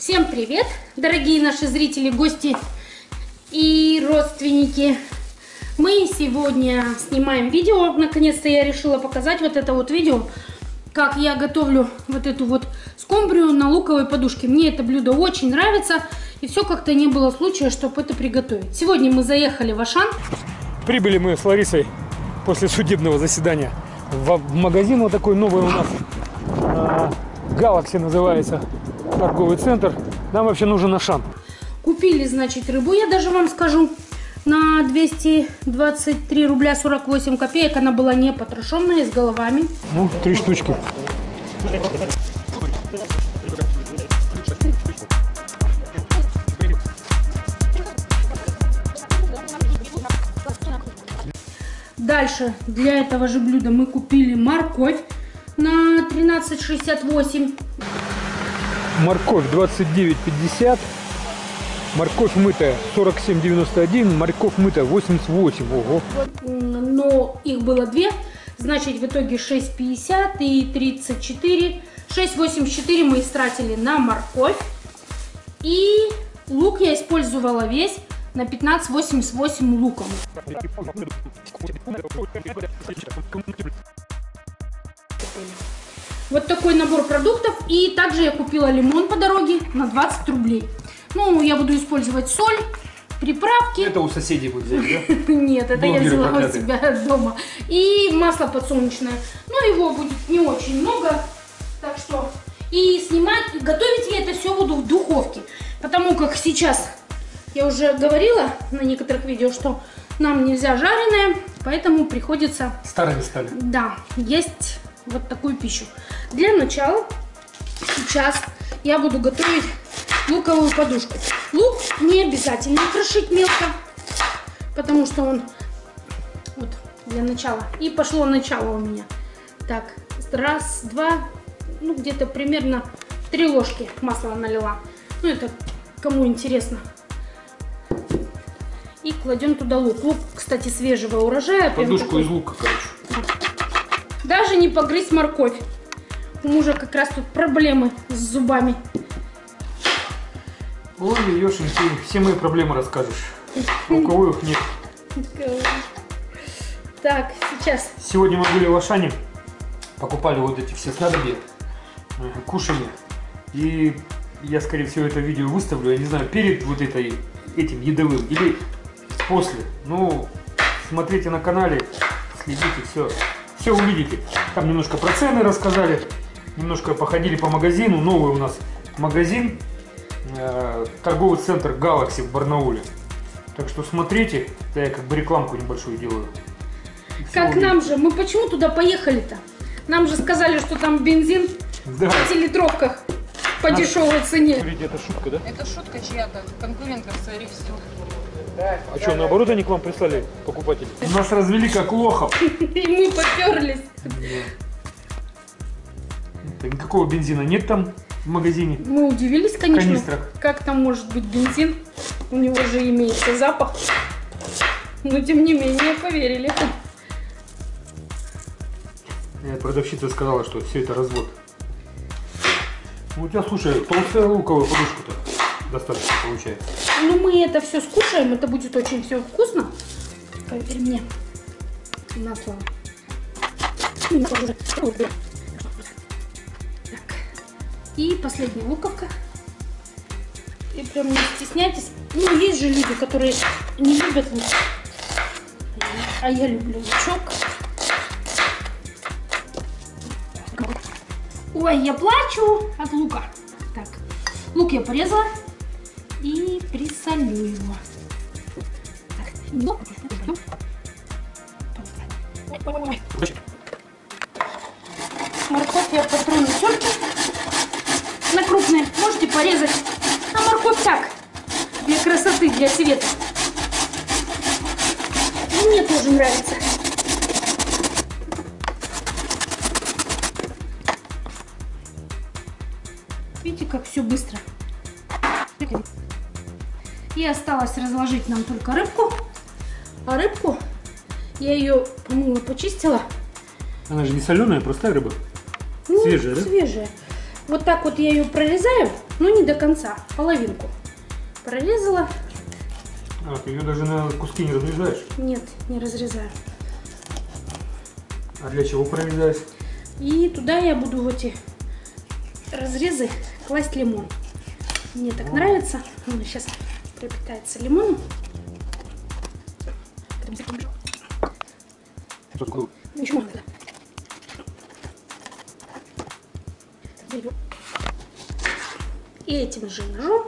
Всем привет, дорогие наши зрители, гости и родственники. Мы сегодня снимаем видео. Наконец-то я решила показать вот это вот видео, как я готовлю вот эту вот скумбрию на луковой подушке. Мне это блюдо очень нравится, и все как-то не было случая, чтобы это приготовить. Сегодня мы заехали в Ашан. Прибыли мы с Ларисой после судебного заседания в магазин вот такой новый у нас. Galaxy называется, торговый центр. Нам вообще нужен Ашан. Купили, значит, рыбу, я даже вам скажу, на 223 рубля 48 копеек. Она была не потрошенная, с головами. Ну, 3 штучки. Дальше для этого же блюда мы купили морковь на 13,68. Морковь 29,50. Морковь мытая 47,91. Морковь мытая 88. Ого. Но их было две. Значит, в итоге 6,50 и 34. 6,84 мы истратили на морковь. И лук я использовала весь на 15,88 луком. Вот такой набор продуктов. И также я купила лимон по дороге на 20 рублей. Ну, я буду использовать соль, приправки. Это у соседей будет взять, да? Нет, это я взяла у себя дома. И масло подсолнечное. Но его будет не очень много. Так что и снимать, и готовить я это все буду в духовке. Потому как сейчас, я уже говорила на некоторых видео, что нам нельзя жареное. Поэтому приходится... Старыми стали. Да, есть вот такую пищу. Для начала сейчас я буду готовить луковую подушку. Лук не обязательно крошить мелко, потому что он вот для начала. И пошло начало у меня. Так, раз, два, ну где-то примерно 3 ложки масла налила. Ну это кому интересно. И кладем туда лук. Лук, кстати, свежего урожая. Подушку из лука, короче. Даже не погрызть морковь. У мужа как раз тут проблемы с зубами. Ой, Ёшин, ты все мои проблемы расскажешь. У кого их нет. Так, сейчас. Сегодня мы были в Ашане, покупали вот эти все снадобья, кушали. И я, скорее всего, это видео выставлю, я не знаю, перед вот этим едовым или после. Ну, смотрите на канале, следите, все увидите. Там немножко про цены рассказали, немножко походили по магазину. Новый у нас магазин. Торговый центр Galaxy в Барнауле. Так что смотрите, я как бы рекламку небольшую делаю. Как нам же, мы почему туда поехали-то? Нам же сказали, что там бензин в 5-литровках по дешевой цене. Смотрите, это шутка, да? Это шутка чья-то, конкурентов своих всего. А что, наоборот они к вам прислали покупатели? Нас развели как лохов. И мы поперлись. Никакого бензина нет там в магазине. Мы удивились, конечно, канистрах. как там может быть бензин. У него же имеется запах. Но тем не менее поверили. Продавщица сказала, что все это развод. Ну, у тебя, слушай, толстая луковая подушка-то достаточно получается. Ну мы это все скушаем, это будет очень все вкусно. Поверь мне. На слово. И последняя луковка. И прям не стесняйтесь. Ну, есть же люди, которые не любят лук. А я люблю лучок. Ой, я плачу от лука. Так, лук я порезала и присолю его. Морковь я потру на терке. На крупные можете порезать, а морковь так, для красоты, для цвета. Мне тоже нравится. Видите, как все быстро. И осталось разложить нам только рыбку. А рыбку я ее помыла, почистила. Она же не соленая, простая рыба. Ну, свежая, да? Свежая. Вот так вот я ее прорезаю. Ну, не до конца, половинку прорезала. А, ты ее даже на куски не разрезаешь? Нет, не разрезаю. А для чего прорезаешь? И туда я буду в эти разрезы класть лимон. Мне так нравится. Он сейчас пропитается лимоном. Еще надо. И этим же ножом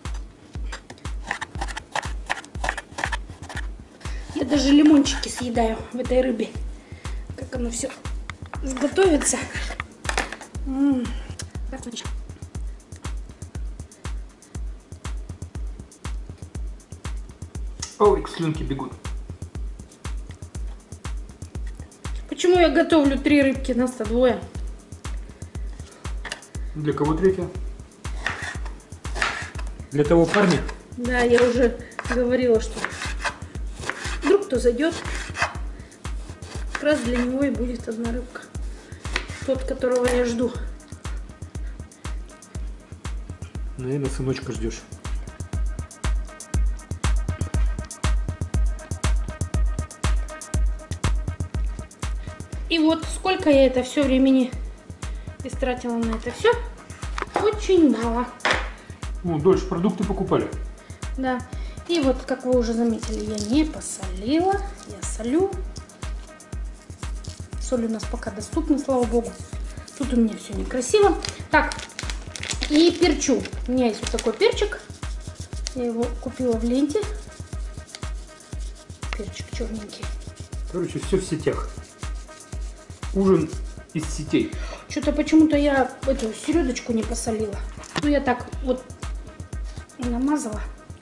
я даже лимончики съедаю в этой рыбе. Как оно все сготовится. Ой, слюнки бегут. Почему я готовлю 3 рыбки, нас-то 2? Для кого 3? Для того парня? Да, я уже говорила, что вдруг кто зайдет, как раз для него и будет 1 рыбка. Тот, которого я жду. Наверное, сыночка ждешь. И вот сколько я это все времени истратила на это все. Очень мало. Ну, дольше продукты покупали. Да. И вот, как вы уже заметили, я не посолила. Я солю. Соль у нас пока доступна, слава богу. Тут у меня все некрасиво. Так, и перчу. У меня есть вот такой перчик. Я его купила в ленте. Перчик черненький. Короче, все в сетях. Ужин из сетей. Что-то почему-то я эту селедочку не посолила. Ну, я так вот намазала.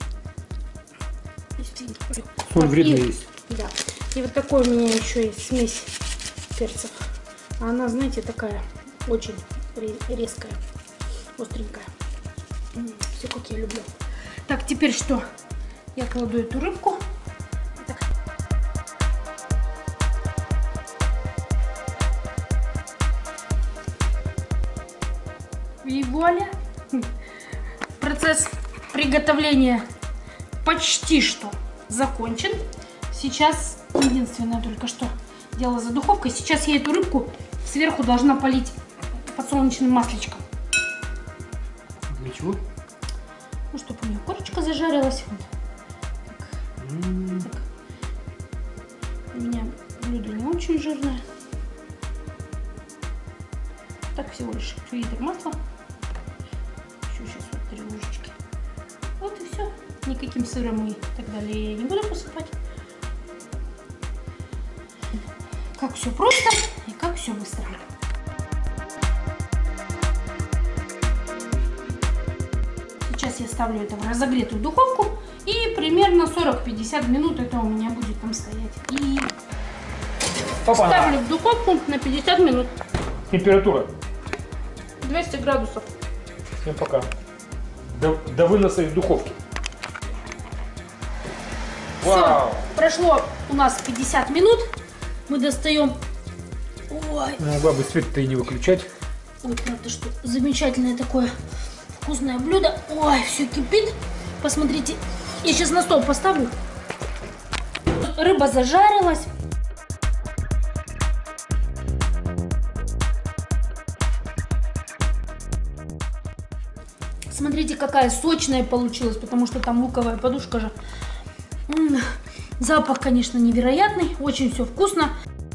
Соль вредная есть. Да. И вот такой у меня еще есть смесь перцев. А она, знаете, такая очень резкая, остренькая. Все как я люблю. Так, теперь что? Я кладу эту рыбку. Так. И вуаля! Процесс приготовления почти что закончен. Сейчас единственное только что дело за духовкой. Сейчас я эту рыбку сверху должна полить подсолнечным масличком. Для чего? Ну, чтобы у нее корочка зажарилась. Вот. Так. У меня блюдо не очень жирное. Так, всего лишь литр масла. Еще сейчас вот 3 ложечки. Вот и все. Никаким сыром и так далее я не буду посыпать. Как все просто и как все быстро. Сейчас я ставлю это в разогретую духовку. И примерно 40-50 минут это у меня будет там стоять. И ставлю в духовку на 50 минут. Температура? 200 градусов. Всем пока. До выноса из духовки. Вау! Все, прошло у нас 50 минут. Мы достаем. Ой. Ну, бабы, свет-то и не выключать. Ой, правда, что замечательное такое вкусное блюдо. Ой, все кипит. Посмотрите, я сейчас на стол поставлю. Рыба зажарилась. Смотрите, какая сочная получилась, потому что там луковая подушка же. Запах, конечно, невероятный. Очень все вкусно.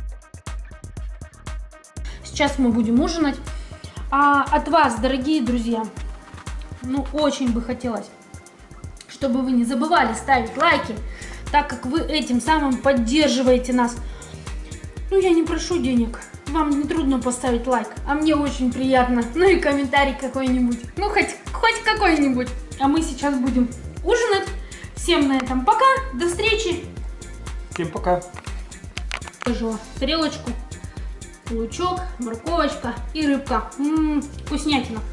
Сейчас мы будем ужинать. А от вас, дорогие друзья, ну, очень бы хотелось, чтобы вы не забывали ставить лайки, так как вы этим самым поддерживаете нас. Ну, я не прошу денег. Вам не трудно поставить лайк, а мне очень приятно. Ну и комментарий какой-нибудь. Ну, хоть какой-нибудь. А мы сейчас будем ужинать. Всем на этом пока. До встречи. Всем пока. Положила тарелочку, лучок, морковочка и рыбка. Вкуснятина.